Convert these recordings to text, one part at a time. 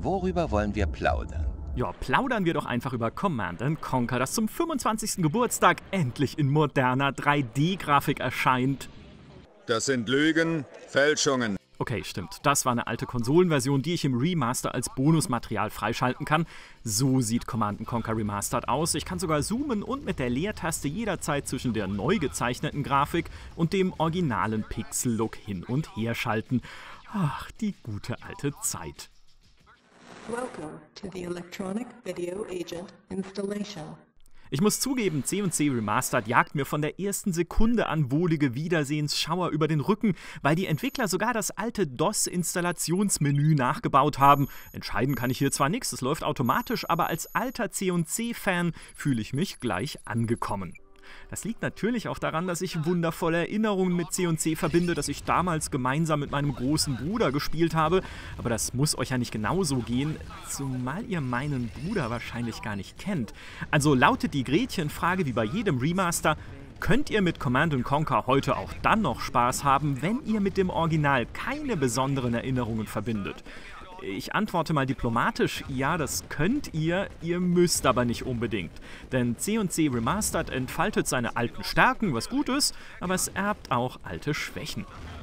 worüber wollen wir plaudern? Ja, plaudern wir doch einfach über Command & Conquer, das zum 25. Geburtstag endlich in moderner 3D-Grafik erscheint. Das sind Lügen, Fälschungen. Okay, stimmt. Das war eine alte Konsolenversion, die ich im Remaster als Bonusmaterial freischalten kann. So sieht Command & Conquer Remastered aus. Ich kann sogar zoomen und mit der Leertaste jederzeit zwischen der neu gezeichneten Grafik und dem originalen Pixel-Look hin und her schalten. Ach, die gute alte Zeit. Welcome to the Electronic Video Agent installation. Ich muss zugeben, C&C Remastered jagt mir von der ersten Sekunde an wohlige Wiedersehensschauer über den Rücken, weil die Entwickler sogar das alte DOS-Installationsmenü nachgebaut haben. Entscheiden kann ich hier zwar nichts, es läuft automatisch, aber als alter C&C-Fan fühle ich mich gleich angekommen. Das liegt natürlich auch daran, dass ich wundervolle Erinnerungen mit C&C verbinde, dass ich damals gemeinsam mit meinem großen Bruder gespielt habe. Aber das muss euch ja nicht genauso gehen, zumal ihr meinen Bruder wahrscheinlich gar nicht kennt. Also lautet die Gretchenfrage wie bei jedem Remaster: Könnt ihr mit Command & Conquer heute auch dann noch Spaß haben, wenn ihr mit dem Original keine besonderen Erinnerungen verbindet? Ich antworte mal diplomatisch, ja, das könnt ihr müsst aber nicht unbedingt. Denn C&C Remastered entfaltet seine alten Stärken, was gut ist, aber es erbt auch alte Schwächen.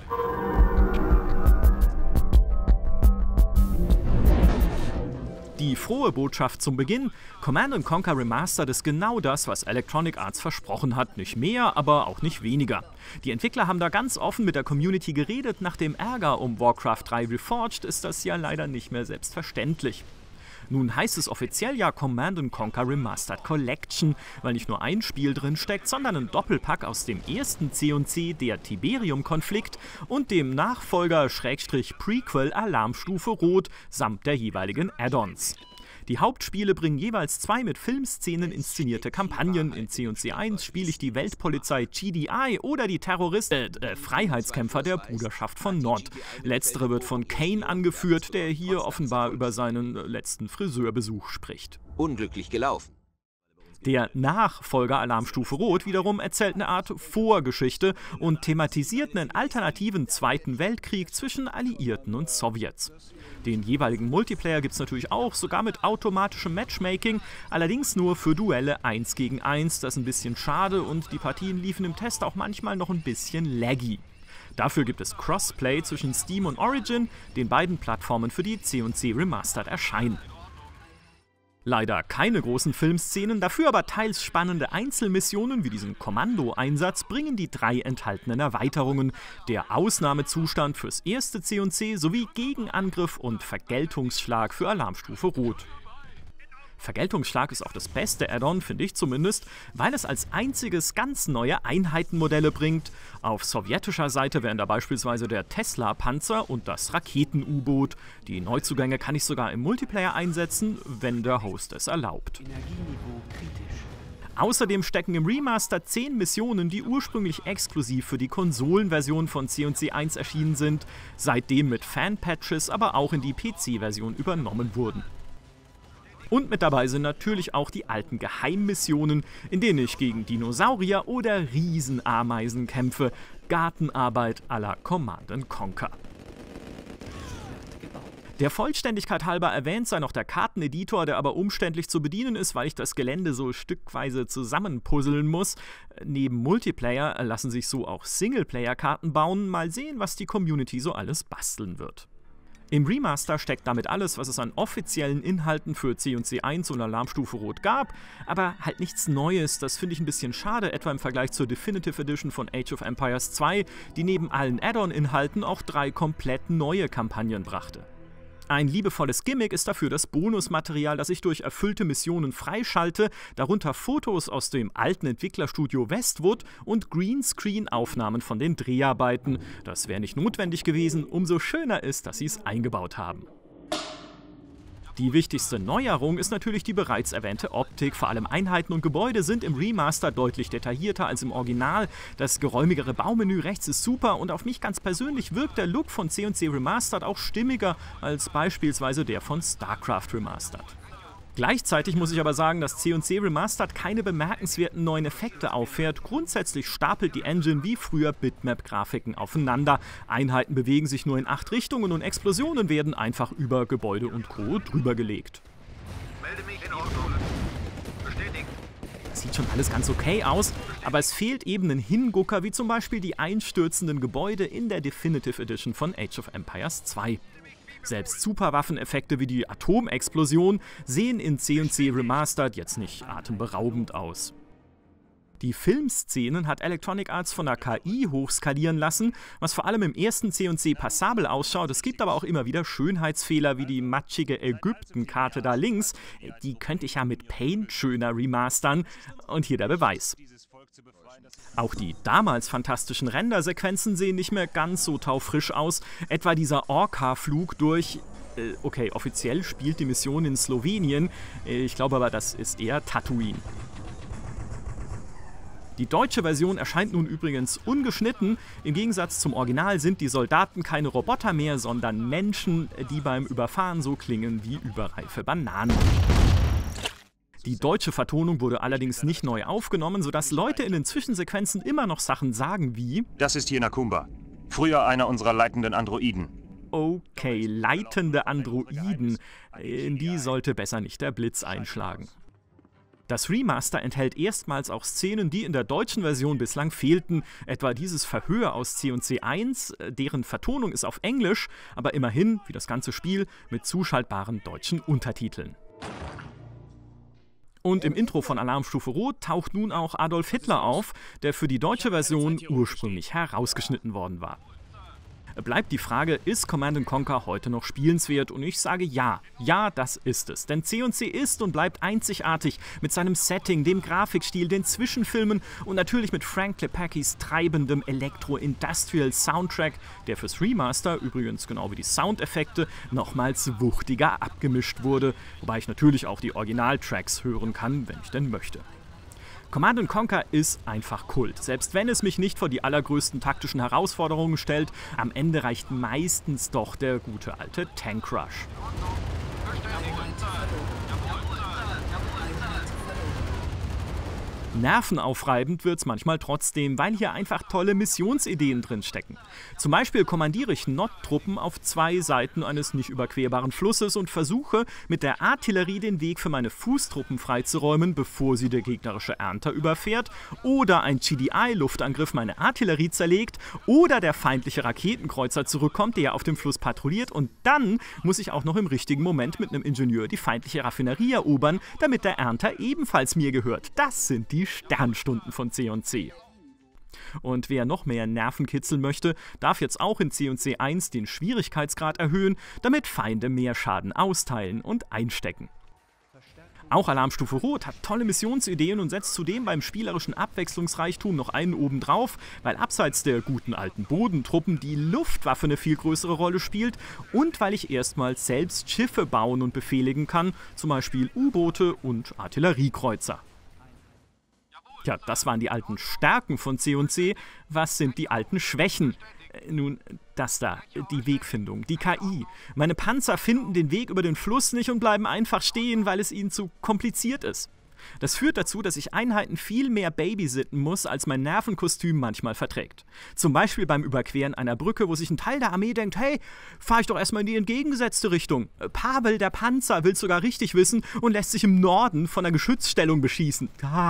Die frohe Botschaft zum Beginn: Command & Conquer Remastered ist genau das, was Electronic Arts versprochen hat. Nicht mehr, aber auch nicht weniger. Die Entwickler haben da ganz offen mit der Community geredet. Nach dem Ärger um Warcraft 3 Reforged ist das ja leider nicht mehr selbstverständlich. Nun heißt es offiziell ja Command & Conquer Remastered Collection, weil nicht nur ein Spiel drin steckt, sondern ein Doppelpack aus dem ersten C&C, der Tiberium-Konflikt, und dem Nachfolger /Prequel Alarmstufe Rot samt der jeweiligen Add-ons. Die Hauptspiele bringen jeweils 2 mit Filmszenen inszenierte Kampagnen. In C&C 1 spiele ich die Weltpolizei GDI oder die Freiheitskämpfer der Bruderschaft von Nord. Letztere wird von Kane angeführt, der hier offenbar über seinen letzten Friseurbesuch spricht. Unglücklich gelaufen. Der Nachfolger Alarmstufe Rot wiederum erzählt eine Art Vorgeschichte und thematisiert einen alternativen Zweiten Weltkrieg zwischen Alliierten und Sowjets. Den jeweiligen Multiplayer gibt es natürlich auch, sogar mit automatischem Matchmaking, allerdings nur für Duelle 1 gegen 1. Das ist ein bisschen schade und die Partien liefen im Test auch manchmal noch ein bisschen laggy. Dafür gibt es Crossplay zwischen Steam und Origin, den beiden Plattformen, für die C&C Remastered erscheinen. Leider keine großen Filmszenen, dafür aber teils spannende Einzelmissionen wie diesen Kommando-Einsatz bringen die 3 enthaltenen Erweiterungen: der Ausnahmezustand fürs erste C&C sowie Gegenangriff und Vergeltungsschlag für Alarmstufe Rot. Vergeltungsschlag ist auch das beste Add-on, finde ich zumindest, weil es als einziges ganz neue Einheitenmodelle bringt. Auf sowjetischer Seite wären da beispielsweise der Tesla-Panzer und das Raketen-U-Boot. Die Neuzugänge kann ich sogar im Multiplayer einsetzen, wenn der Host es erlaubt. Außerdem stecken im Remaster 10 Missionen, die ursprünglich exklusiv für die Konsolenversion von C&C 1 erschienen sind, seitdem mit Fan-Patches aber auch in die PC-Version übernommen wurden. Und mit dabei sind natürlich auch die alten Geheimmissionen, in denen ich gegen Dinosaurier oder Riesenameisen kämpfe. Gartenarbeit à la Command & Conquer. Der Vollständigkeit halber erwähnt sei noch der Karteneditor, der aber umständlich zu bedienen ist, weil ich das Gelände so stückweise zusammenpuzzeln muss. Neben Multiplayer lassen sich so auch Singleplayer-Karten bauen. Mal sehen, was die Community so alles basteln wird. Im Remaster steckt damit alles, was es an offiziellen Inhalten für C&C 1 und Alarmstufe Rot gab, aber halt nichts Neues. Das finde ich ein bisschen schade, etwa im Vergleich zur Definitive Edition von Age of Empires 2, die neben allen Add-on-Inhalten auch 3 komplett neue Kampagnen brachte. Ein liebevolles Gimmick ist dafür das Bonusmaterial, das ich durch erfüllte Missionen freischalte, darunter Fotos aus dem alten Entwicklerstudio Westwood und Greenscreen-Aufnahmen von den Dreharbeiten. Das wäre nicht notwendig gewesen, umso schöner ist, dass sie es eingebaut haben. Die wichtigste Neuerung ist natürlich die bereits erwähnte Optik. Vor allem Einheiten und Gebäude sind im Remaster deutlich detaillierter als im Original. Das geräumigere Baumenü rechts ist super und auf mich ganz persönlich wirkt der Look von C&C Remastered auch stimmiger als beispielsweise der von StarCraft Remastered. Gleichzeitig muss ich aber sagen, dass C&C Remastered keine bemerkenswerten neuen Effekte auffährt. Grundsätzlich stapelt die Engine wie früher Bitmap-Grafiken aufeinander. Einheiten bewegen sich nur in 8 Richtungen und Explosionen werden einfach über Gebäude und Co. drüber gelegt. Melde mich in Ordnung. Bestätigt. Das sieht schon alles ganz okay aus, aber es fehlt eben ein Hingucker, wie zum Beispiel die einstürzenden Gebäude in der Definitive Edition von Age of Empires 2. Selbst Superwaffeneffekte wie die Atomexplosion sehen in C&C Remastered jetzt nicht atemberaubend aus. Die Filmszenen hat Electronic Arts von der KI hochskalieren lassen, was vor allem im ersten C&C passabel ausschaut. Es gibt aber auch immer wieder Schönheitsfehler wie die matschige Ägypten-Karte da links. Die könnte ich ja mit Paint schöner remastern. Und hier der Beweis. Auch die damals fantastischen Rendersequenzen sehen nicht mehr ganz so taufrisch aus. Etwa dieser Orca-Flug durch... Okay, offiziell spielt die Mission in Slowenien. Ich glaube aber, das ist eher Tatooine. Die deutsche Version erscheint nun übrigens ungeschnitten. Im Gegensatz zum Original sind die Soldaten keine Roboter mehr, sondern Menschen, die beim Überfahren so klingen wie überreife Bananen. Die deutsche Vertonung wurde allerdings nicht neu aufgenommen, sodass Leute in den Zwischensequenzen immer noch Sachen sagen wie: Das ist hier Nakumba. Früher einer unserer leitenden Androiden. Okay, leitende Androiden. In die sollte besser nicht der Blitz einschlagen. Das Remaster enthält erstmals auch Szenen, die in der deutschen Version bislang fehlten, etwa dieses Verhör aus C&C 1, deren Vertonung ist auf Englisch, aber immerhin, wie das ganze Spiel, mit zuschaltbaren deutschen Untertiteln. Und im Intro von Alarmstufe Rot taucht nun auch Adolf Hitler auf, der für die deutsche Version ursprünglich herausgeschnitten worden war. Bleibt die Frage, ist Command & Conquer heute noch spielenswert? Und ich sage ja. Ja, das ist es. Denn C&C ist und bleibt einzigartig mit seinem Setting, dem Grafikstil, den Zwischenfilmen und natürlich mit Frank Klepakis treibendem Elektro-Industrial-Soundtrack, der fürs Remaster, übrigens genau wie die Soundeffekte, nochmals wuchtiger abgemischt wurde. Wobei ich natürlich auch die Originaltracks hören kann, wenn ich denn möchte. Command & Conquer ist einfach Kult. Selbst wenn es mich nicht vor die allergrößten taktischen Herausforderungen stellt, am Ende reicht meistens doch der gute alte Tank Rush. Nervenaufreibend wird's manchmal trotzdem, weil hier einfach tolle Missionsideen drinstecken. Zum Beispiel kommandiere ich Nod-Truppen auf 2 Seiten eines nicht überquerbaren Flusses und versuche, mit der Artillerie den Weg für meine Fußtruppen freizuräumen, bevor sie der gegnerische Ernter überfährt, oder ein GDI-Luftangriff meine Artillerie zerlegt, oder der feindliche Raketenkreuzer zurückkommt, der auf dem Fluss patrouilliert, und dann muss ich auch noch im richtigen Moment mit einem Ingenieur die feindliche Raffinerie erobern, damit der Ernter ebenfalls mir gehört. Das sind die Sternstunden von C&C. Und wer noch mehr Nerven kitzeln möchte, darf jetzt auch in C&C 1 den Schwierigkeitsgrad erhöhen, damit Feinde mehr Schaden austeilen und einstecken. Auch Alarmstufe Rot hat tolle Missionsideen und setzt zudem beim spielerischen Abwechslungsreichtum noch einen obendrauf, weil abseits der guten alten Bodentruppen die Luftwaffe eine viel größere Rolle spielt und weil ich erstmals selbst Schiffe bauen und befehligen kann, zum Beispiel U-Boote und Artilleriekreuzer. Tja, das waren die alten Stärken von C&C. Was sind die alten Schwächen? Nun, das da, die Wegfindung, die KI. Meine Panzer finden den Weg über den Fluss nicht und bleiben einfach stehen, weil es ihnen zu kompliziert ist. Das führt dazu, dass ich Einheiten viel mehr babysitten muss, als mein Nervenkostüm manchmal verträgt. Zum Beispiel beim Überqueren einer Brücke, wo sich ein Teil der Armee denkt, hey, fahr ich doch erstmal in die entgegengesetzte Richtung. Pavel, der Panzer, will sogar richtig wissen und lässt sich im Norden von der Geschützstellung beschießen.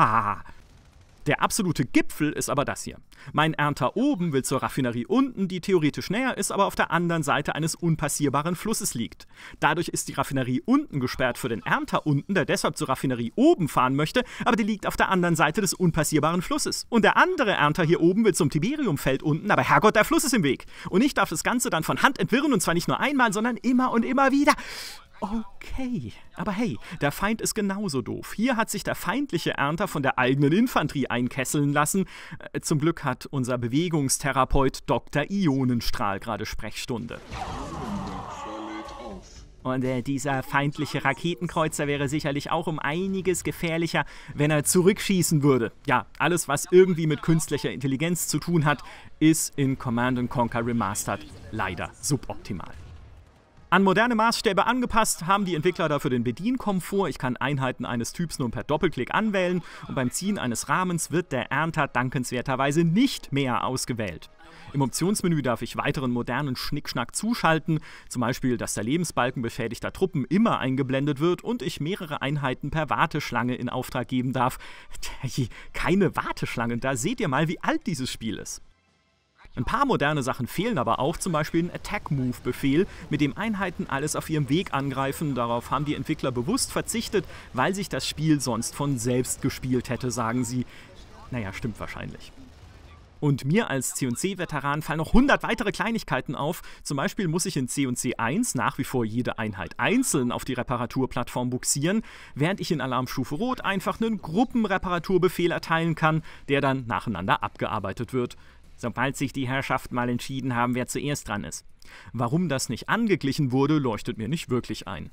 Der absolute Gipfel ist aber das hier. Mein Ernter oben will zur Raffinerie unten, die theoretisch näher ist, aber auf der anderen Seite eines unpassierbaren Flusses liegt. Dadurch ist die Raffinerie unten gesperrt für den Ernter unten, der deshalb zur Raffinerie oben fahren möchte, aber die liegt auf der anderen Seite des unpassierbaren Flusses. Und der andere Ernter hier oben will zum Tiberiumfeld unten, aber Herrgott, der Fluss ist im Weg. Und ich darf das Ganze dann von Hand entwirren, und zwar nicht nur einmal, sondern immer und immer wieder. Okay, aber hey, der Feind ist genauso doof. Hier hat sich der feindliche Ernter von der eigenen Infanterie einkesseln lassen. Zum Glück hat unser Bewegungstherapeut Dr. Ionenstrahl gerade Sprechstunde. Und dieser feindliche Raketenkreuzer wäre sicherlich auch um einiges gefährlicher, wenn er zurückschießen würde. Ja, alles, was irgendwie mit künstlicher Intelligenz zu tun hat, ist in Command & Conquer Remastered leider suboptimal. An moderne Maßstäbe angepasst haben die Entwickler dafür den Bedienkomfort. Ich kann Einheiten eines Typs nur per Doppelklick anwählen und beim Ziehen eines Rahmens wird der Ernter dankenswerterweise nicht mehr ausgewählt. Im Optionsmenü darf ich weiteren modernen Schnickschnack zuschalten, zum Beispiel, dass der Lebensbalken beschädigter Truppen immer eingeblendet wird und ich mehrere Einheiten per Warteschlange in Auftrag geben darf. Keine Warteschlangen, da seht ihr mal, wie alt dieses Spiel ist. Ein paar moderne Sachen fehlen aber auch, zum Beispiel ein Attack-Move-Befehl, mit dem Einheiten alles auf ihrem Weg angreifen. Darauf haben die Entwickler bewusst verzichtet, weil sich das Spiel sonst von selbst gespielt hätte, sagen sie. Naja, stimmt wahrscheinlich. Und mir als C&C-Veteran fallen noch 100 weitere Kleinigkeiten auf. Zum Beispiel muss ich in C&C 1 nach wie vor jede Einheit einzeln auf die Reparaturplattform buxieren, während ich in Alarmstufe Rot einfach einen Gruppenreparaturbefehl erteilen kann, der dann nacheinander abgearbeitet wird, sobald sich die Herrschaften mal entschieden haben, wer zuerst dran ist. Warum das nicht angeglichen wurde, leuchtet mir nicht wirklich ein.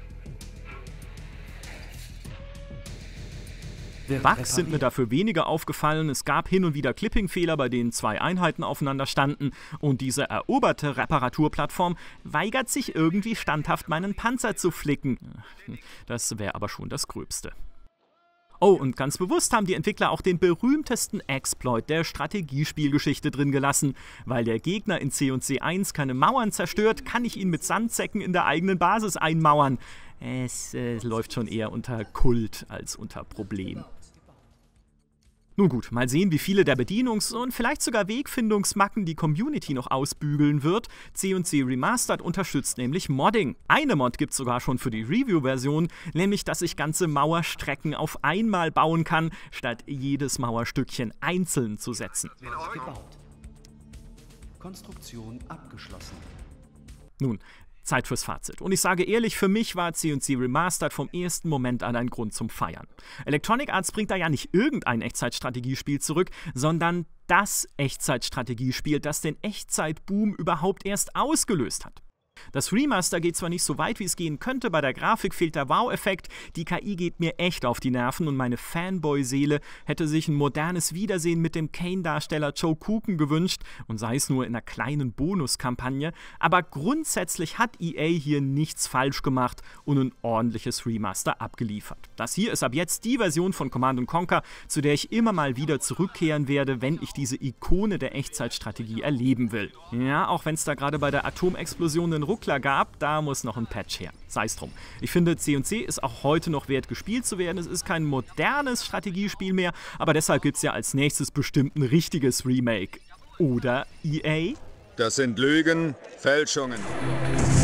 Bugs sind mir dafür weniger aufgefallen. Es gab hin und wieder Clipping-Fehler, bei denen zwei Einheiten aufeinander standen. Und diese eroberte Reparaturplattform weigert sich irgendwie standhaft, meinen Panzer zu flicken. Das wäre aber schon das Gröbste. Oh, und ganz bewusst haben die Entwickler auch den berühmtesten Exploit der Strategiespielgeschichte drin gelassen. Weil der Gegner in C&C 1 keine Mauern zerstört, kann ich ihn mit Sandsäcken in der eigenen Basis einmauern. Es läuft schon eher unter Kult als unter Problem. Nun gut, mal sehen, wie viele der Bedienungs- und vielleicht sogar Wegfindungsmacken die Community noch ausbügeln wird. C&C Remastered unterstützt nämlich Modding. Eine Mod gibt es sogar schon für die Review-Version, nämlich, dass ich ganze Mauerstrecken auf einmal bauen kann, statt jedes Mauerstückchen einzeln zu setzen. Gebaut. Konstruktion abgeschlossen. Nun, Zeit fürs Fazit. Und ich sage ehrlich, für mich war C&C Remastered vom ersten Moment an ein Grund zum Feiern. Electronic Arts bringt da ja nicht irgendein Echtzeitstrategiespiel zurück, sondern das Echtzeitstrategiespiel, das den Echtzeitboom überhaupt erst ausgelöst hat. Das Remaster geht zwar nicht so weit, wie es gehen könnte, bei der Grafik fehlt der Wow-Effekt, die KI geht mir echt auf die Nerven und meine Fanboy-Seele hätte sich ein modernes Wiedersehen mit dem Kane-Darsteller Joe Coogan gewünscht und sei es nur in einer kleinen Bonuskampagne, aber grundsätzlich hat EA hier nichts falsch gemacht und ein ordentliches Remaster abgeliefert. Das hier ist ab jetzt die Version von Command & Conquer, zu der ich immer mal wieder zurückkehren werde, wenn ich diese Ikone der Echtzeitstrategie erleben will. Ja, auch wenn es da gerade bei der Atomexplosion einen Ruckler gab, da muss noch ein Patch her. Sei es drum. Ich finde, C&C ist auch heute noch wert, gespielt zu werden. Es ist kein modernes Strategiespiel mehr, aber deshalb gibt es ja als nächstes bestimmt ein richtiges Remake. Oder EA? Das sind Lügen, Fälschungen.